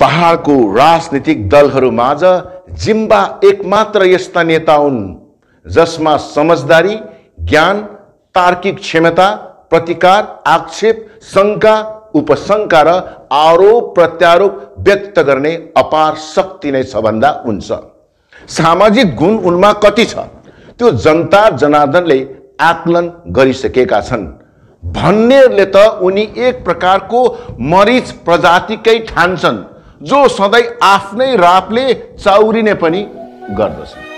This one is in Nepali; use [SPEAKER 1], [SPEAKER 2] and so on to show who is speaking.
[SPEAKER 1] पहाडको राजनीतिक दलहरूमाझ जिम्बा एकमात्र यस्ता नेता हुन् जसमा समझदारी, ज्ञान, तार्किक क्षमता, प्रतिकार, आक्षेप, शंका, उपशंका र आरोप प्रत्यारोप व्यक्त गर्ने अपार शक्ति नै छ भन्दा हुन्छ। सामाजिक गुण उनमा कति छ त्यो जनता जनार्दनले आकलन गरिसकेका छन्। भन्नेहरूले त उनी एक प्रकारको मरिच प्रजातिकै ठान्छन् जो सधैँ आफ्नै रापले चाउरिने पनि गर्दछ।